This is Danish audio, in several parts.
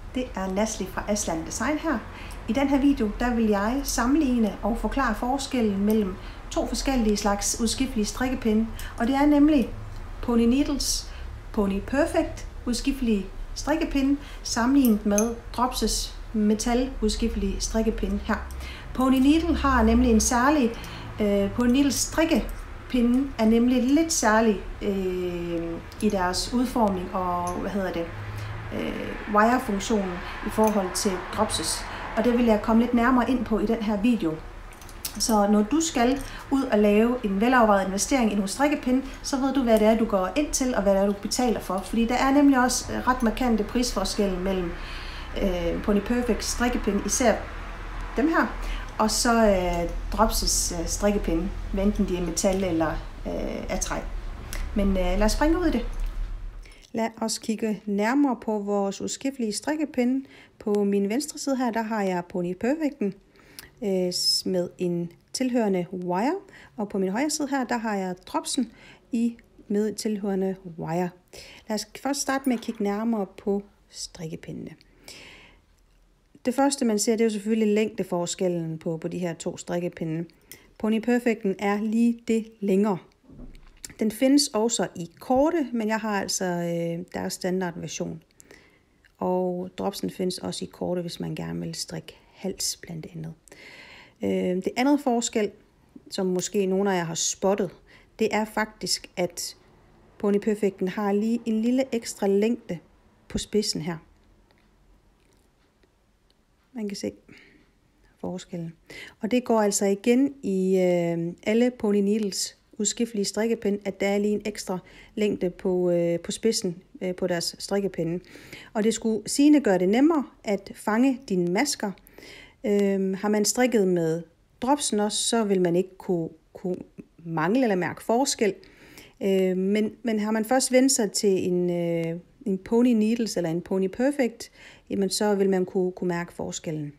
Det er Nasli fra Aslan Design her. I den her video der vil jeg sammenligne og forklare forskellen mellem to forskellige slags udskiftelige strikkepinde. Og det er nemlig Pony Needles Pony Perfect udskiftelige strikkepinde sammenlignet med Drops' metal udskiftelige strikkepinde her. Pony Needle har nemlig en særlig Pony Needles strikkepinde er nemlig lidt særlig i deres udformning og wire-funktionen i forhold til Drops'. Og det vil jeg komme lidt nærmere ind på i den her video. Så når du skal ud og lave en velovervejet investering i nogle strikkepinde, så ved du, hvad det er, du går ind til, og hvad det er, du betaler for. Fordi der er nemlig også ret markante prisforskelle mellem Pony Perfect strikkepinde, især dem her, og så Drops' strikkepinde, enten de er metal eller af træ. Men lad os springe ud i det. Lad os kigge nærmere på vores udskiftelige strikkepinde. På min venstre side her, der har jeg Pony Perfecten med en tilhørende wire, og på min højre side her, der har jeg Drops'en med tilhørende wire. Lad os først starte med at kigge nærmere på strikkepindene. Det første man ser, det er jo selvfølgelig længdeforskellen på de her to strikkepinde. Pony Perfecten er lige det længere. Den findes også i korte, men jeg har altså deres standardversion. Og Drops'en findes også i korte, hvis man gerne vil strikke hals blandt andet. Det andet forskel, som måske nogle af jer har spottet, det er faktisk, at Pony Perfecten har lige en lille ekstra længde på spidsen her. Man kan se forskellen. Og det går altså igen i alle Pony Needles udskiftelige strikkepinde, at der er lige en ekstra længde på spidsen på deres strikkepinde. Og det skulle sigende gøre det nemmere at fange dine masker. Har man strikket med Drops'en også, så vil man ikke kunne mangle eller mærke forskel. Men har man først vendt sig til en Pony Needles eller en Pony Perfect, jamen så vil man kunne mærke forskellen.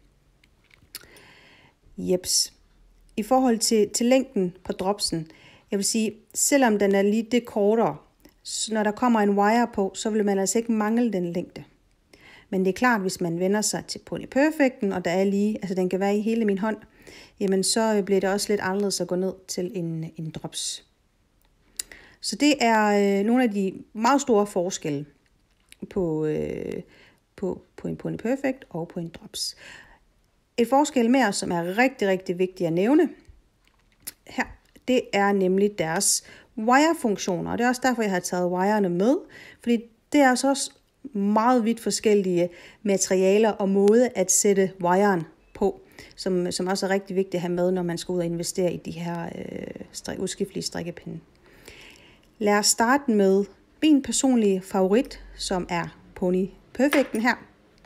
Jeps. I forhold til længden på Drops'en, jeg vil sige, selvom den er lige det kortere, så når der kommer en wire på, så vil man altså ikke mangle den længde. Men det er klart, hvis man vender sig til Pony Perfecten, og der er lige, altså den kan være i hele min hånd, jamen så bliver det også lidt anderledes at gå ned til en Drops. Så det er nogle af de meget store forskelle på en Pony Perfect og på en Drops. Et forskel mere, som er rigtig, rigtig vigtigt at nævne her, det er nemlig deres wire-funktioner. Og det er også derfor, jeg har taget wirene med, fordi det er også meget vidt forskellige materialer og måde at sætte wiren på, som også er rigtig vigtigt at have med, når man skal ud og investere i de her udskiftelige strikkepinde. Lad os starte med min personlige favorit, som er Pony Perfecten her.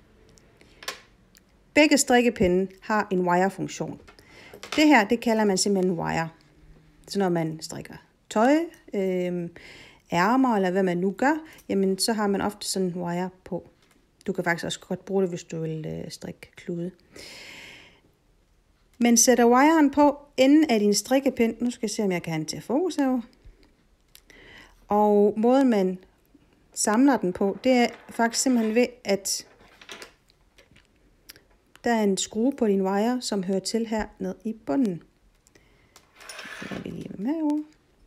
Begge strikkepinde har en wire-funktion. Det her, det kalder man simpelthen wire. Så når man strikker tøj, ærmer eller hvad man nu gør, jamen så har man ofte sådan en wire på. Du kan faktisk også godt bruge det, hvis du vil strikke klude. Men sætter wiren på enden af din strikkepind. Nu skal jeg se, om jeg kan have den til at fokus her. Og måden man samler den på, det er faktisk simpelthen ved, at der er en skrue på din wire, som hører til her ned i bunden. Så vi lige med over.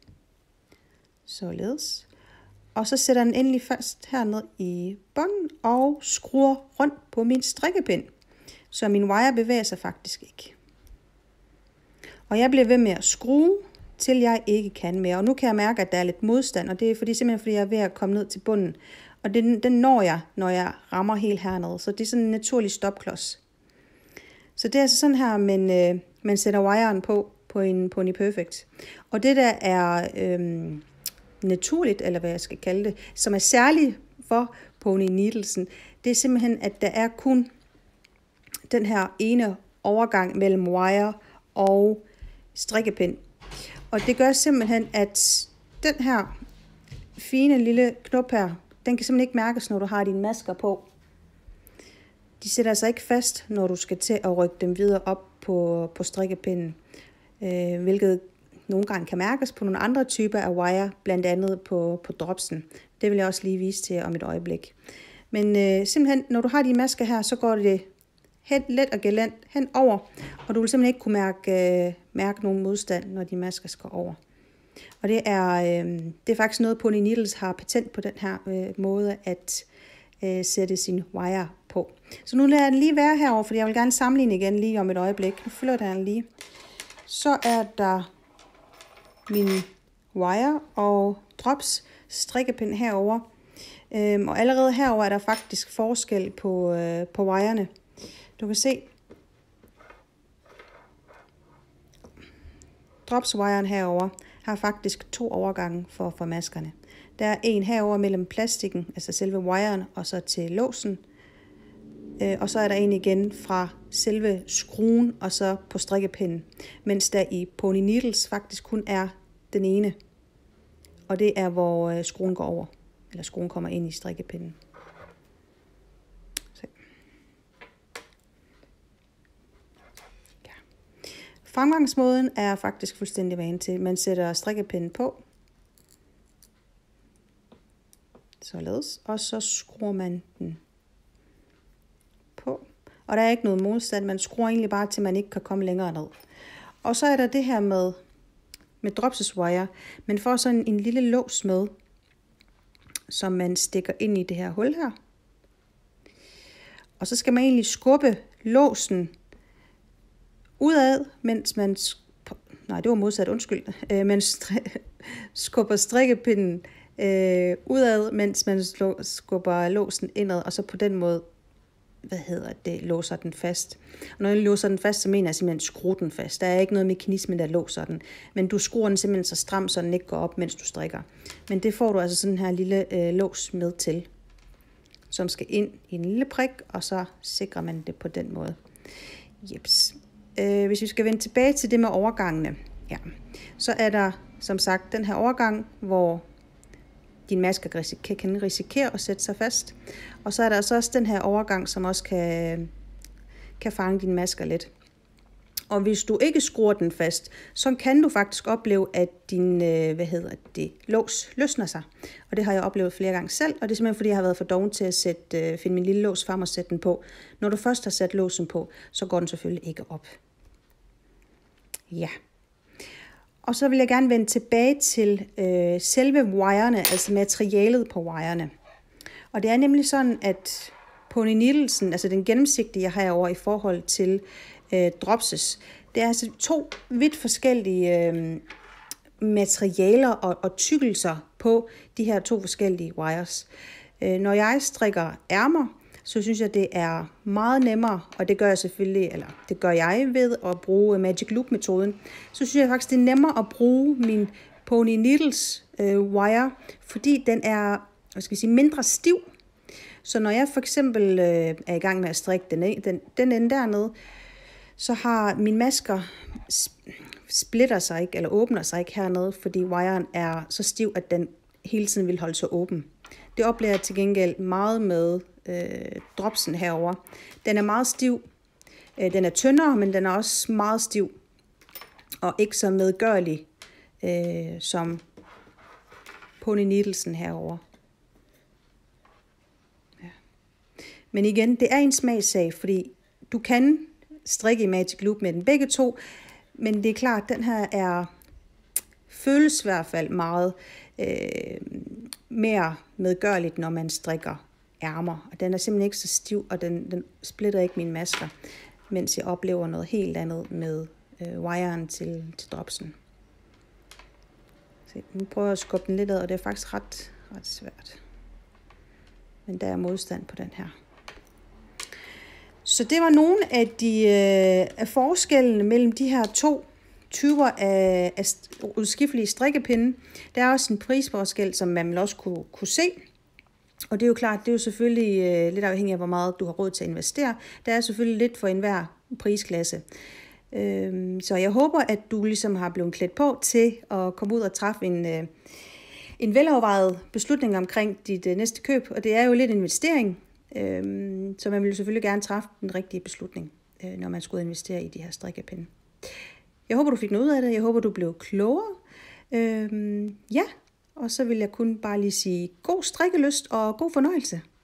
Således. Og så sætter den endelig fast herned i bunden og skruer rundt på min strikkepind. Så min wire bevæger sig faktisk ikke. Og jeg bliver ved med at skrue, til jeg ikke kan mere. Og nu kan jeg mærke, at der er lidt modstand, og det er simpelthen fordi jeg er ved at komme ned til bunden. Og den når jeg, når jeg rammer helt hernede. Så det er sådan en naturlig stopklods. Så det er altså sådan her, man sætter wiren på en Pony Perfect. Og det der er naturligt, eller hvad jeg skal kalde det, som er særligt for Pony Needlesen, det er simpelthen, at der er kun den her ene overgang mellem wire og strikkepind. Og det gør simpelthen, at den her fine lille knop her, den kan simpelthen ikke mærkes, når du har dine masker på. De sætter sig ikke fast, når du skal til at rykke dem videre op på strikkepinden, hvilket nogle gange kan mærkes på nogle andre typer af wire, blandt andet på Drops'en. Det vil jeg også lige vise til om et øjeblik. Men simpelthen, når du har de masker her, så går det let og gelant hen over, og du vil simpelthen ikke kunne mærke nogen modstand, når de masker skal over. Og det er faktisk noget, Pony Needles har patent på, den her måde at sætte sin wire på. Så nu lader jeg den lige være herover, fordi jeg vil gerne sammenligne igen lige om et øjeblik. Nu flytter jeg den lige. Så er der min wire og drops strikkepind herover. Og allerede herover er der faktisk forskel på wirene. Du kan se dropswiren herover har faktisk 2 overgange for maskerne. Der er en herover mellem plastikken, altså selve wiren, og så til låsen. Og så er der en igen fra selve skruen og så på strikkepinden. Mens der i Pony Needles faktisk kun er den ene. Og det er hvor skruen går over. Eller skruen kommer ind i strikkepinden. Se. Ja. Fremgangsmåden er faktisk fuldstændig vant til. Man sætter strikkepinden på. Således. Og så skruer man den på. Og der er ikke noget modstand. Man skruer egentlig bare til, man ikke kan komme længere ned. Og så er der det her med dropswire. Man får sådan en lille lås med, som man stikker ind i det her hul her. Og så skal man egentlig skubbe låsen udad, mens man skubber strikkepinden udad, mens man skubber låsen indad, og så på den måde låser den fast. Og når jeg låser den fast, så mener jeg simpelthen skruer den fast. Der er ikke noget mekanisme, der låser den. Men du skruer den simpelthen så stram, så den ikke går op, mens du strikker. Men det får du altså sådan her lille lås med til, som skal ind i en lille prik, og så sikrer man det på den måde. Jeps. Hvis vi skal vende tilbage til det med overgangene, ja, så er der som sagt den her overgang, hvor din maske kan risikere at sætte sig fast. Og så er der også den her overgang, som også kan fange dine masker lidt. Og hvis du ikke skruer den fast, så kan du faktisk opleve, at din lås løsner sig. Og det har jeg oplevet flere gange selv, og det er simpelthen fordi, jeg har været for doven til at finde min lille lås frem og sætte den på. Når du først har sat låsen på, så går den selvfølgelig ikke op. Ja. Og så vil jeg gerne vende tilbage til selve wirene, altså materialet på wirene. Og det er nemlig sådan, at Pony Needlesen, altså den gennemsigtige, jeg har herovre i forhold til dropses, det er altså 2 vidt forskellige materialer og tykkelser på de her 2 forskellige wires. Når jeg strikker ærmer, så synes jeg, det er meget nemmere, og det gør jeg ved at bruge Magic Loop-metoden. Så synes jeg faktisk, det er nemmere at bruge min Pony Needles wire, fordi den er mindre stiv. Så når jeg for eksempel er i gang med at strikke den ende dernede, så har mine masker splitter sig ikke, eller åbner sig ikke hernede, fordi wiren er så stiv, at den hele tiden vil holde sig åben. Det oplever jeg til gengæld meget med dropsen herover. Den er meget stiv. Den er tyndere, men den er også meget stiv. Og ikke så medgørlig som Pony Needlesen herover. Ja. Men igen, det er en smagssag, fordi du kan strikke i Magic Loop med den begge 2, men det er klart, at den her føles i hvert fald meget mere medgørligt, når man strikker ærmer. Og den er simpelthen ikke så stiv, og den splitter ikke mine masker, mens jeg oplever noget helt andet med wiren til dropsen. Så nu prøver jeg at skubbe den lidt ad, og det er faktisk ret svært. Men der er modstand på den her. Så det var nogle af de forskellene mellem de her 2 typer af udskiftelige strikkepinde. Der er også en prisforskel, som man vil også kunne se. Og det er jo klart, det er jo selvfølgelig lidt afhængigt af, hvor meget du har råd til at investere. Der er selvfølgelig lidt for enhver prisklasse. Så jeg håber, at du ligesom har blevet klædt på til at komme ud og træffe en velovervejet beslutning omkring dit næste køb. Og det er jo lidt investering, så man vil selvfølgelig gerne træffe den rigtige beslutning, når man skulle investere i de her strikkepinde. Jeg håber, du fik noget ud af det. Jeg håber, du blev klogere. Ja, og så vil jeg kun bare lige sige god strikkelyst og god fornøjelse.